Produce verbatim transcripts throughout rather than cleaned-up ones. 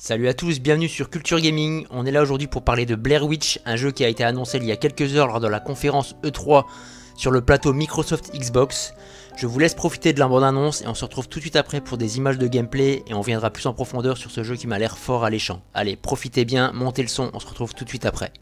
Salut à tous, bienvenue sur Culture Gaming. On est là aujourd'hui pour parler de Blair Witch, un jeu qui a été annoncé il y a quelques heures lors de la conférence E trois sur le plateau Microsoft Xbox. Je vous laisse profiter de la bande-annonce et on se retrouve tout de suite après pour des images de gameplay et on viendra plus en profondeur sur ce jeu qui m'a l'air fort alléchant. Allez, profitez bien, montez le son, on se retrouve tout de suite après.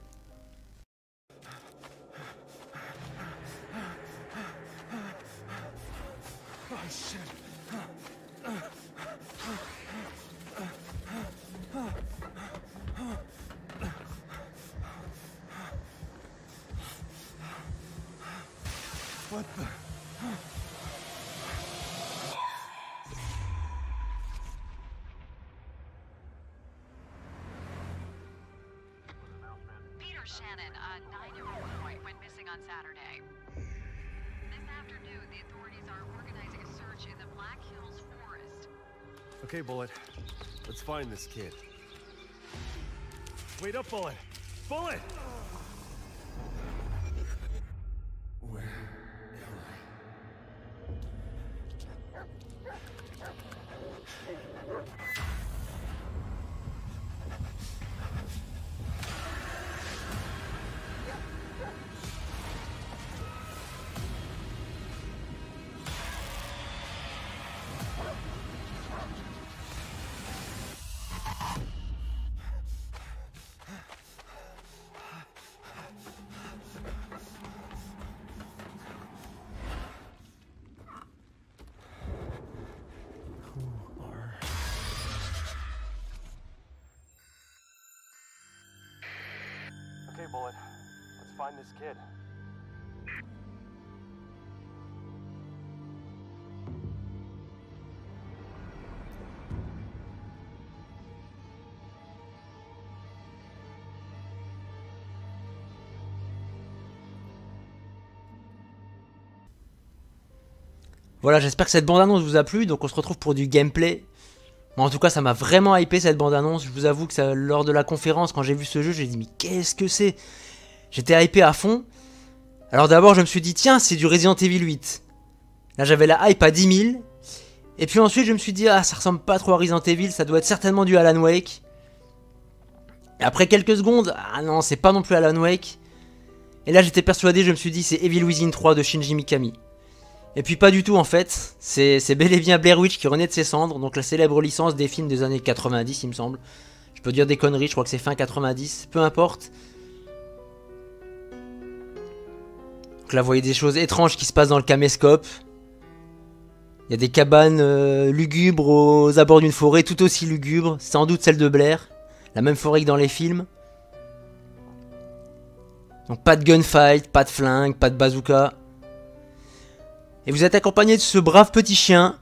What the? Peter Shannon, a nine-year-old boy, went missing on Saturday. This afternoon, the authorities are organizing a search in the Black Hills forest. Okay, Bullet. Let's find this kid. Wait up, Bullet! Bullet! Where am I? Okay, Bullet. Let's find this kid. Voilà, j'espère que cette bande-annonce vous a plu, donc on se retrouve pour du gameplay. Bon, en tout cas, ça m'a vraiment hypé cette bande-annonce. Je vous avoue que ça, lors de la conférence, quand j'ai vu ce jeu, j'ai dit mais qu'est-ce que c'est? J'étais hypé à fond. Alors d'abord, je me suis dit tiens, c'est du Resident Evil huit. Là, j'avais la hype à dix mille. Et puis ensuite, je me suis dit ah, ça ressemble pas trop à Resident Evil, ça doit être certainement du Alan Wake. Et après quelques secondes, ah non, c'est pas non plus Alan Wake. Et là, j'étais persuadé, je me suis dit c'est Evil Within trois de Shinji Mikami. Et puis pas du tout en fait, c'est bel et bien Blair Witch qui renaît de ses cendres, donc la célèbre licence des films des années quatre-vingt-dix il me semble. Je peux dire des conneries, je crois que c'est fin quatre-vingt-dix, peu importe. Donc là vous voyez des choses étranges qui se passent dans le caméscope. Il y a des cabanes euh, lugubres aux abords d'une forêt tout aussi lugubre, sans doute celle de Blair, la même forêt que dans les films. Donc pas de gunfight, pas de flingue, pas de bazooka. Et vous êtes accompagné de ce brave petit chien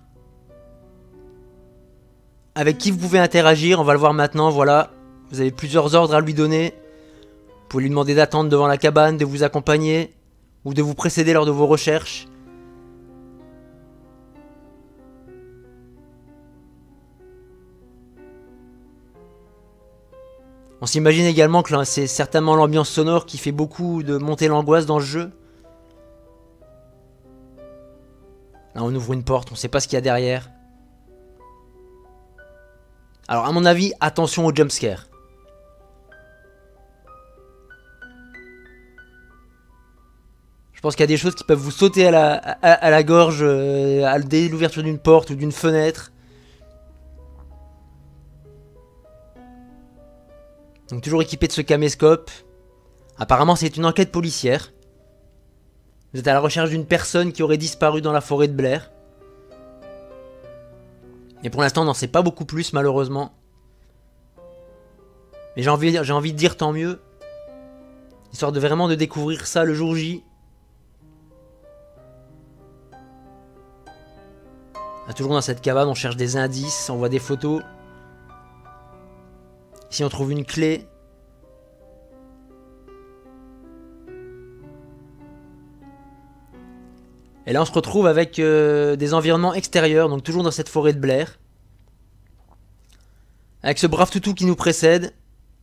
avec qui vous pouvez interagir, on va le voir maintenant, voilà. Vous avez plusieurs ordres à lui donner. Vous pouvez lui demander d'attendre devant la cabane, de vous accompagner ou de vous précéder lors de vos recherches. On s'imagine également que c'est certainement l'ambiance sonore qui fait beaucoup de monter l'angoisse dans le jeu. Là on ouvre une porte, on sait pas ce qu'il y a derrière. Alors à mon avis, attention au jumpscare. Je pense qu'il y a des choses qui peuvent vous sauter à la, à, à la gorge euh, à dès l'ouverture d'une porte ou d'une fenêtre. Donc toujours équipé de ce caméscope. Apparemment c'est une enquête policière. Vous êtes à la recherche d'une personne qui aurait disparu dans la forêt de Blair. Et pour l'instant, on n'en sait pas beaucoup plus, malheureusement. Mais j'ai envie, j'ai envie de dire tant mieux. Histoire de vraiment de découvrir ça le jour J. Là, toujours dans cette cabane, on cherche des indices, on voit des photos. Ici, on trouve une clé. Et là on se retrouve avec euh, des environnements extérieurs, donc toujours dans cette forêt de Blair. Avec ce brave toutou qui nous précède.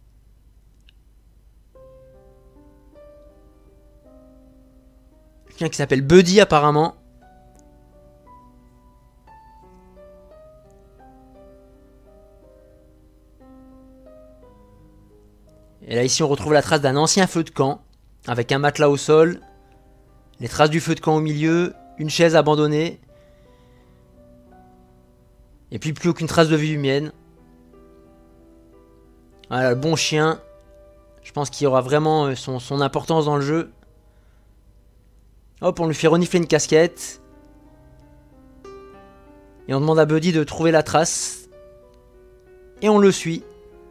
Quelqu'un qui s'appelle Buddy apparemment. Et là ici on retrouve la trace d'un ancien feu de camp, avec un matelas au sol, les traces du feu de camp au milieu, une chaise abandonnée, et puis plus aucune trace de vie humaine. Voilà, le bon chien. Je pense qu'il aura vraiment son, son importance dans le jeu. Hop, on lui fait renifler une casquette. Et on demande à Buddy de trouver la trace. Et on le suit.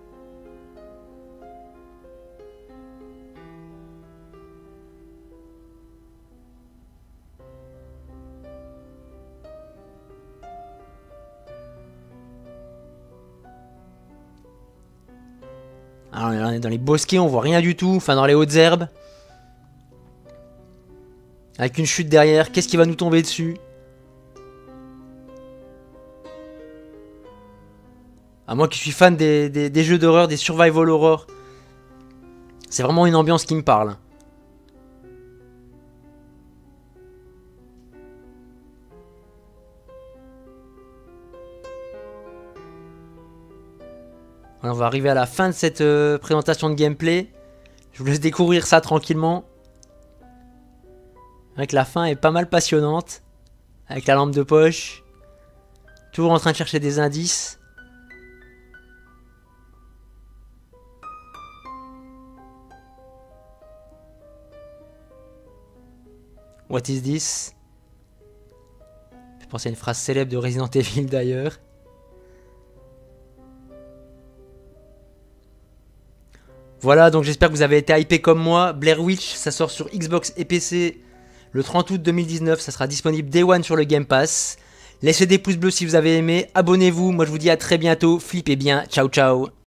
Alors on est dans les bosquets, on voit rien du tout. Enfin dans les hautes herbes. Avec une chute derrière. Qu'est-ce qui va nous tomber dessus? À moi qui suis fan des, des, des jeux d'horreur, des survival horror. C'est vraiment une ambiance qui me parle. Voilà, on va arriver à la fin de cette euh, présentation de gameplay. Je vous laisse découvrir ça tranquillement. Avec la fin est pas mal passionnante. Avec la lampe de poche. Toujours en train de chercher des indices. What is this? Je pense à une phrase célèbre de Resident Evil d'ailleurs. Voilà, donc j'espère que vous avez été hypé comme moi. Blair Witch, ça sort sur Xbox et P C le trente août deux mille dix-neuf. Ça sera disponible Day One sur le Game Pass. Laissez des pouces bleus si vous avez aimé. Abonnez-vous. Moi je vous dis à très bientôt. Flippez bien. Ciao ciao.